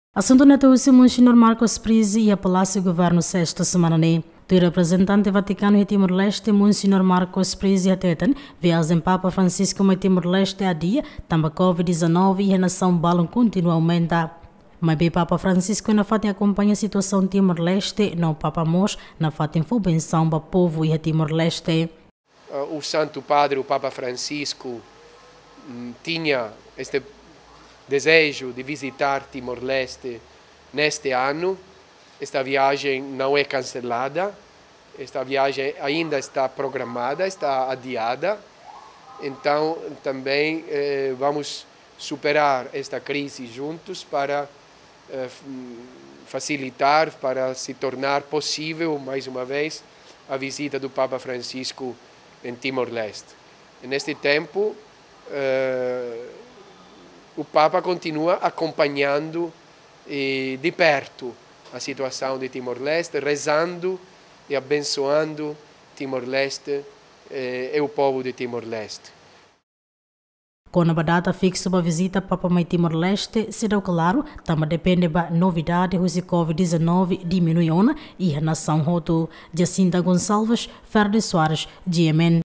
Assunto na o Monsenhor Marcos Prisi e a Palácio Governo sexta semana né. O representante Vaticano em Timor-Leste, Monsenhor Marcos Prisi Atetan, viagem Papa Francisco em Timor-Leste a dia, também Covid-19 e a nação balão continua a aumentar. Mas bem Papa Francisco na fatem acompanha a situação Timor-Leste, não Papa Mos, na fatem for benção para o povo e a Timor-Leste. O Santo Padre, o Papa Francisco, tinha este desejo de visitar Timor-Leste neste ano. Esta viagem não é cancelada, esta viagem ainda está programada, está adiada. Então, também vamos superar esta crise juntos para facilitar, para se tornar possível, mais uma vez, a visita do Papa Francisco em Timor-Leste. Neste tempo, o Papa continua acompanhando de perto a situação de Timor-Leste, rezando e abençoando Timor-Leste e o povo de Timor-Leste. Com a data fixa para a visita Papa em Timor-Leste, será claro, também depende da novidade do Covid-19 diminuindo e a nação roto. Jacinta Gonçalves, Ferdi Soares, GMN.